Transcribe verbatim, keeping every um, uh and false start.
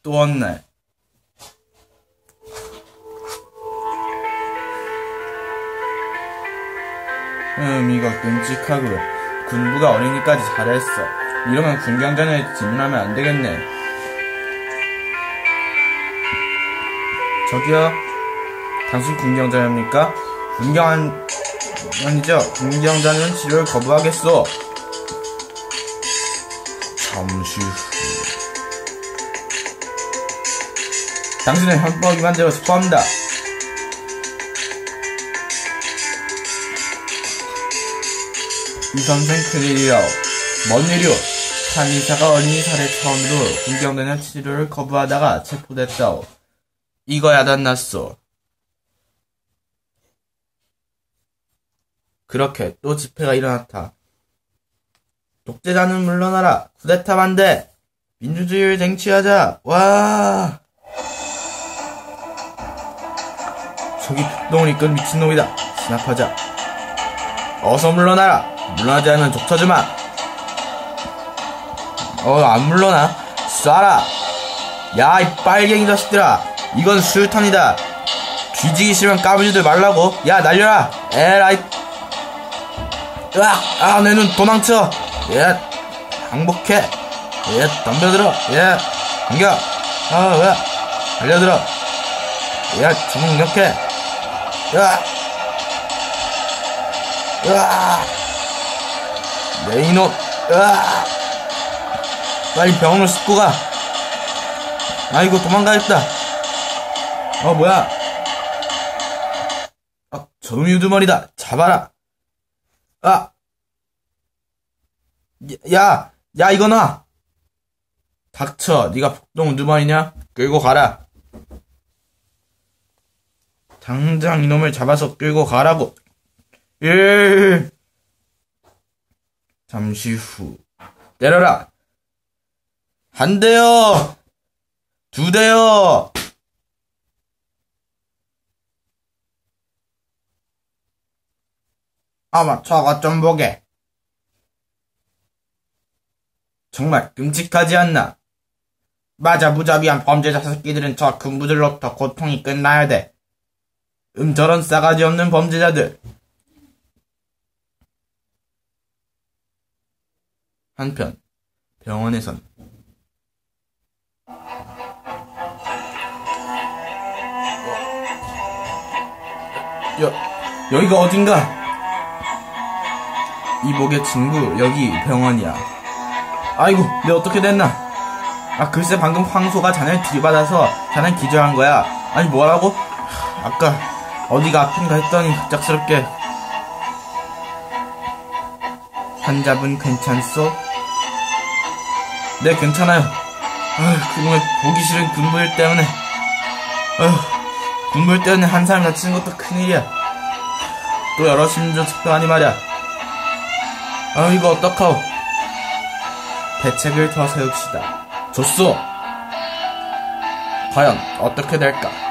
또 어느 날 음 이거 끔찍하구려. 군부가 어린이까지 잘했어. 이러면 군경전에 질문하면 안 되겠네. 저기요, 당신 군경자입니까? 군경한 아니죠. 군경자는 치료를 거부하겠소. 잠시 후 당신은 헌법 위반죄로 체포합니다. 이 선생 큰일이라오. 뭔 일이오? 한 의사가 어린이 살해 처음으로 군경전의 치료를 거부하다가 체포됐다오. 이거야 단났소. 그렇게 또 집회가 일어났다. 독재자는 물러나라. 쿠데타 반대. 민주주의를 쟁취하자. 와. 저기 폭동을 이끈 미친놈이다. 진압하자. 어서 물러나라. 물러나지 않으면 족쳐주마. 어, 안 물러나? 쏴라. 야, 이 빨갱이 자식들아. 이건 수류탄이다. 뒤지기 싫으면 까부지들 말라고. 야, 날려라. 에라이. 으악! 아, 내 눈 도망쳐. 예, 항복해. 예, 덤벼들어. 예, 당겨. 아, 왜? 달려들어. 예, 정력해. 으악! 으악! 내 이놈. 으악! 빨리 병원으로 싣고 가. 아이고, 도망가겠다. 어, 뭐야? 아, 저놈이 우두머리다. 잡아라. 아! 야! 야, 이거 놔! 닥쳐. 네가 폭동 우두머리냐? 끌고 가라. 당장 이놈을 잡아서 끌고 가라고. 일. 잠시 후. 때려라. 한 대요. 두 대요. 아마 저것 좀 보게. 정말 끔찍하지 않나? 맞아, 무자비한 범죄자 새끼들은 저 군부들로부터 고통이 끝나야 돼. 음, 저런 싸가지 없는 범죄자들. 한편 병원에선 여, 여기가 어딘가? 이복의 친구, 여기 병원이야. 아이고, 내 어떻게 됐나? 아, 글쎄 방금 황소가 자네를 들이받아서 자넨 기절한 거야. 아니, 뭐라고? 아까 어디가 아픈가 했더니 갑작스럽게. 환자분 괜찮소? 네, 괜찮아요. 아휴, 그놈의 보기 싫은 군부일 때문에. 아휴, 군부일 때문에 한 사람 다치는 것도 큰일이야. 또 여러 심리적 측도하니 말이야. 아휴, 이거 어떡하오. 대책을 더 세웁시다. 좋소. 과연 어떻게 될까?